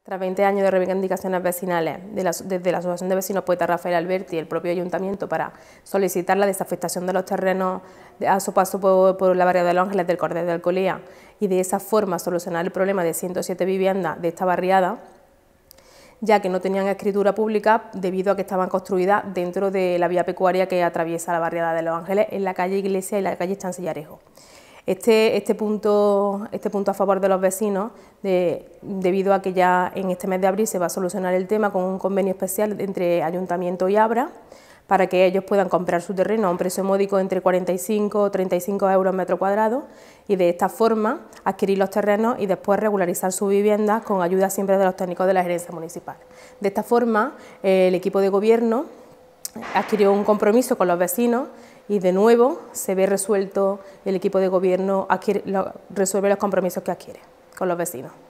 Tras 20 años de reivindicaciones vecinales desde la Asociación de Vecinos Poeta Rafael Alberti y el propio Ayuntamiento para solicitar la desafectación de los terrenos a su paso por la barriada de Los Ángeles del Cordel de Alcolea y de esa forma solucionar el problema de 107 viviendas de esta barriada, ya que no tenían escritura pública debido a que estaban construidas dentro de la vía pecuaria que atraviesa la barriada de Los Ángeles en la calle Iglesia y la calle Chancillarejo. Este punto a favor de los vecinos, debido a que ya en este mes de abril se va a solucionar el tema con un convenio especial entre Ayuntamiento y Abra, para que ellos puedan comprar su terreno a un precio módico entre 45 o 35 euros metro cuadrado y de esta forma adquirir los terrenos y después regularizar sus viviendas con ayuda siempre de los técnicos de la gerencia municipal. De esta forma, el equipo de gobierno adquirió un compromiso con los vecinos y de nuevo se ve resuelto, el equipo de gobierno resuelve los compromisos que adquiere con los vecinos.